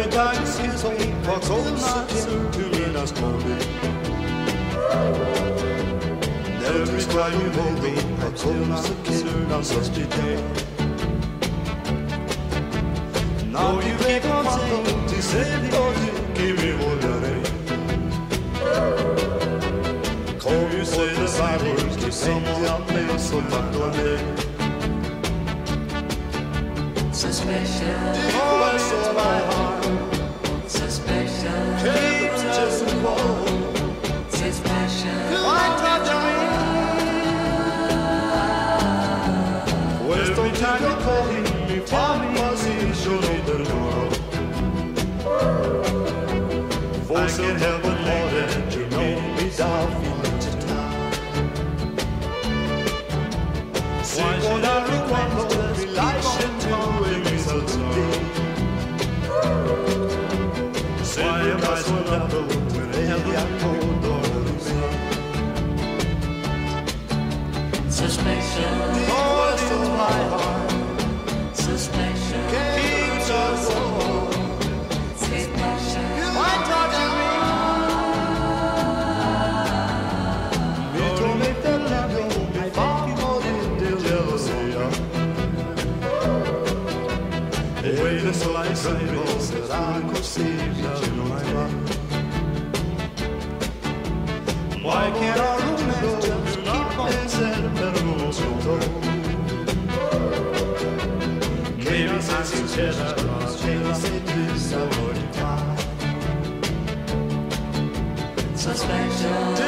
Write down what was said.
dai schizo qualcosa che tu mi nascondi. Nel risguardo vedi qualcosa che non sospetto. Now you keep on saying ti sento che mi voglierei. Come se le sai che sono a me soltanto a te. Suspicion. Oh, I saw my heart. Suspicion. Keeps just cold. Suspicion. Why touch me? Questo time calling mi fa posizione del loro. Forse I can't help but more than you know me down feeling to time. Singolare quando mi lasci Why am I so level when every cold order Suspicion. Oh, it's in my heart. Suspicion. Keeps us warm. Suspicion. Why touch me? Mi tormenta il labbro, mi fa morire di gelosia. E vedo solo i suoi sarà così vicino ai miei. Why can't our romance just keep on per un minuto? Maybe se sincera, maybe se tu sapori fare. Suspicion.